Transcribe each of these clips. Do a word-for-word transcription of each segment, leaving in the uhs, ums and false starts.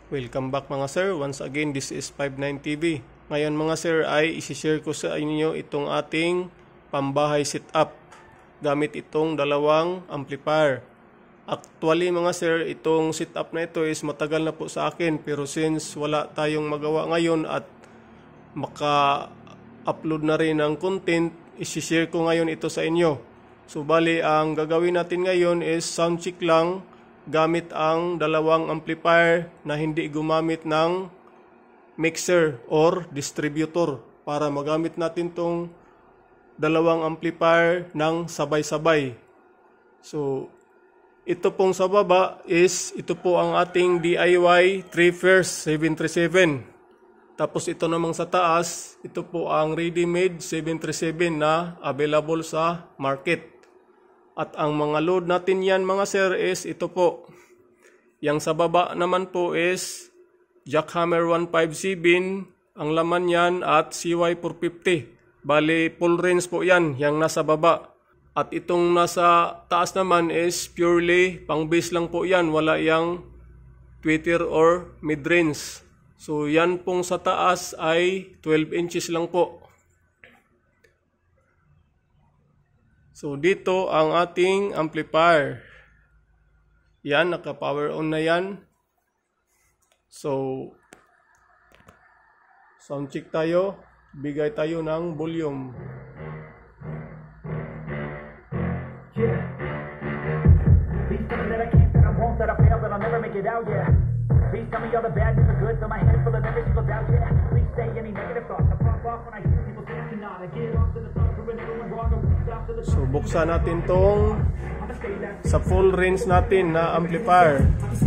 Welcome back mga sir. Once again, this is five nine T V. Ngayon mga sir ay isi-share ko sa inyo itong ating pambahay setup gamit itong dalawang amplifier. Actually mga sir, itong setup na ito is matagal na po sa akin, pero since wala tayong magawa ngayon at maka-upload na rin ng content, isi-share ko ngayon ito sa inyo. So bali, ang gagawin natin ngayon is sound check lang gamit ang dalawang amplifier na hindi gumamit ng mixer or distributor, para magamit natin tong dalawang amplifier ng sabay-sabay. So ito pong sa baba is ito po ang ating D I Y three First seven thirty-seven. Tapos ito namang sa taas, ito po ang ready-made seven thirty-seven na available sa market. At ang mga load natin yan mga sir is ito po. Yang sa baba naman po is Jackhammer one fifty-seven, ang laman yan, at C Y four fifty. Bali full range po yan, yang nasa baba. At itong nasa taas naman is purely pang bass lang po yan, wala yang tweeter or mid range. So yan pong sa taas ay twelve inches lang po. So dito ang ating amplifier. Yan, naka-power on na yan. So sound check tayo. Bigay tayo ng volume. Yeah. Please tell me that I can't, that I won't, that I fail, that I'll never make it out, yeah. Please tell me all the bad news are good, fill my head full of every single doubt, yeah. Please say any negative thoughts, I pop off when I hear people say I cannot. I get off to the thought, when everyone wrong, or stop to the So buksan natin tong sa full range natin na amplifier.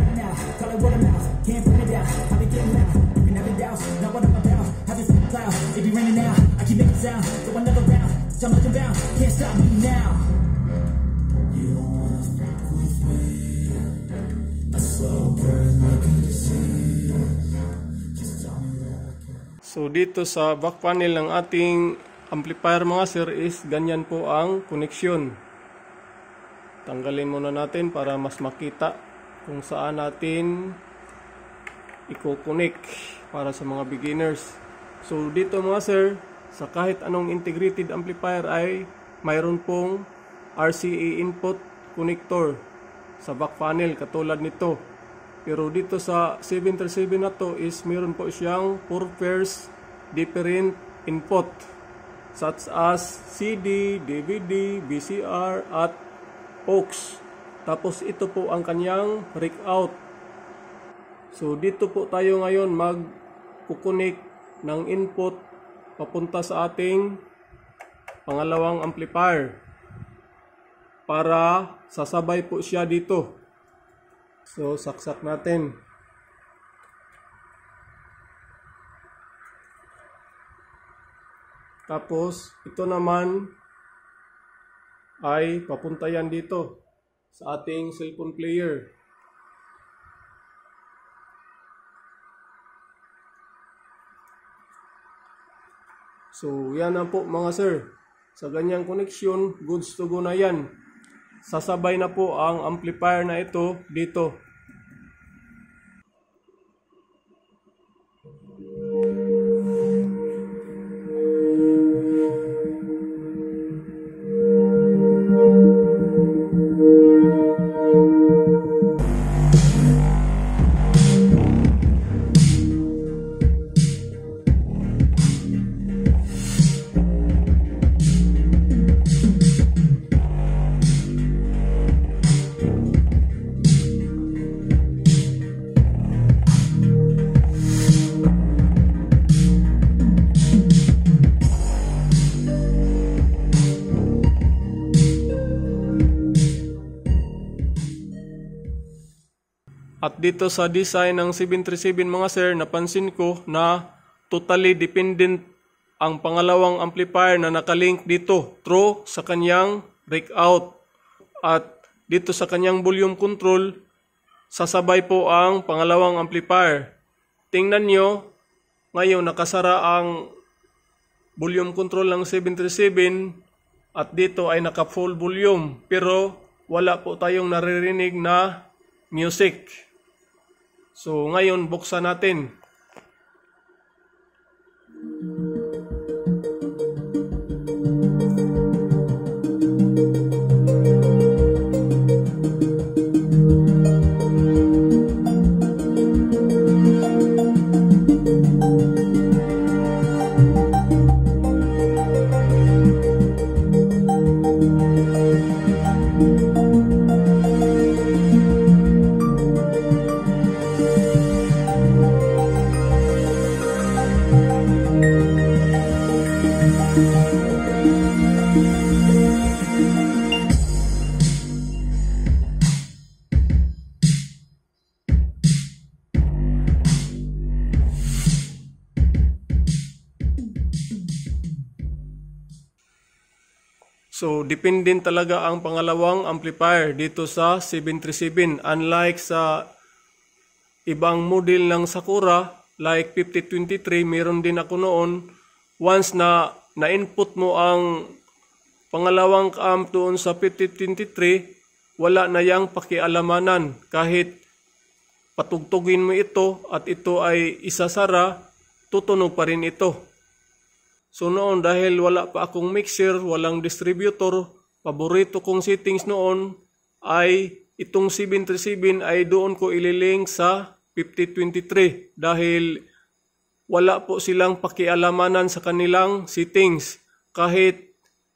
So dito sa back panel ng ating amplifier mga sir is ganyan po ang koneksyon. Tanggalin muna natin para mas makita kung saan natin i-connect para sa mga beginners. So dito mga sir, sa kahit anong integrated amplifier ay mayroon pong R C A input connector sa back panel katulad nito. Pero dito sa seven thirty-seven na to is mayroon po siyang four pairs different input such as C D, D V D, V C R at aux. Tapos ito po ang kanyang rig out. So dito po tayo ngayon mag-connect ng input papunta sa ating pangalawang amplifier para sasabay po siya dito. So saksak natin. Tapos ito naman ay papunta yan dito sa ating cellphone player. So yan na po mga sir. Sa ganyang koneksyon, goods to go na yan. Sasabay na po ang amplifier na ito dito. At dito sa design ng seven thirty-seven mga sir, napansin ko na totally dependent ang pangalawang amplifier na nakalink dito through sa kanyang rig out. At dito sa kanyang volume control, sasabay po ang pangalawang amplifier. Tingnan nyo, ngayon nakasara ang volume control ng seven thirty-seven at dito ay naka full volume, pero wala po tayong naririnig na music. So ngayon buksan natin. So, depende talaga ang pangalawang amplifier dito sa seven thirty-seven. Unlike sa ibang model ng Sakura, like fifty twenty-three, meron din ako noon. Once na na-input mo ang pangalawang amp doon sa fifty twenty-three, wala na yang pakialamanan. Kahit patugtugin mo ito at ito ay isasara, tutunog pa rin ito. So noon, dahil wala pa akong mixer, walang distributor, paborito kong settings noon ay itong seven thirty-seven ay doon ko ililink sa fifty twenty-three dahil wala po silang pakialamanan sa kanilang settings. Kahit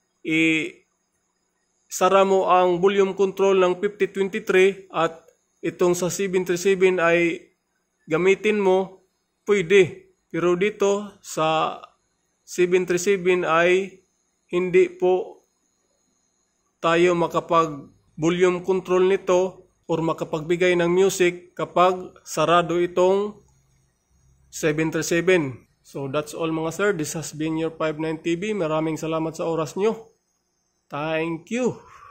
i-sara mo ang volume control ng fifty twenty-three at itong sa seven thirty-seven ay gamitin mo, pwede. Pero dito sa seven thirty-seven ay hindi po tayo makapag volume control nito or makapagbigay ng music kapag sarado itong seven thirty-seven. So that's all mga sir. This has been your five nine T V. Maraming salamat sa oras nyo. Thank you.